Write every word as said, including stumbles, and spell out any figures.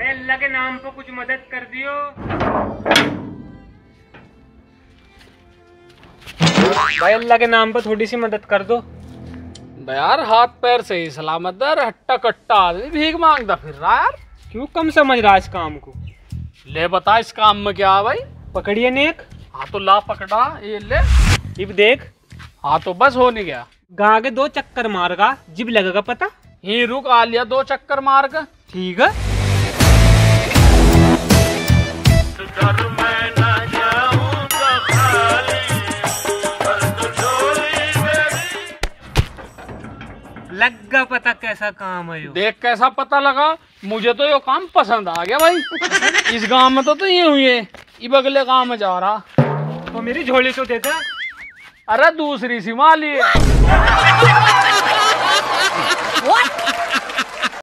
भाई अल्लाह के नाम पर कुछ मदद कर दियो। भाई अल्लाह के नाम पर थोड़ी सी मदद कर दो। यार हाथ पैर सही सलामत दर हट्टा कट्टा आदमी भीख मांगता फिर रहा यार। क्यों कम समझ रहा इस काम को? ले बता इस काम में क्या है भाई? पकड़िए नेक। हाँ तो ला पकड़ा ये ले। इब देख। हाँ तो बस हो नहीं गया। गा के दो चक्कर मारगा जिब लगेगा पता। ही रुक आ लिया दो चक्कर मार कर। ठीक है। लगा पता कैसा काम है यो। देख कैसा पता लगा? मुझे तो ये काम पसंद आ गया भाई। इस गांव में तो, तो ये हुई है इब अगले गांव में जा रहा। तो मेरी झोली तो दे दे। अरे दूसरी सी माली है।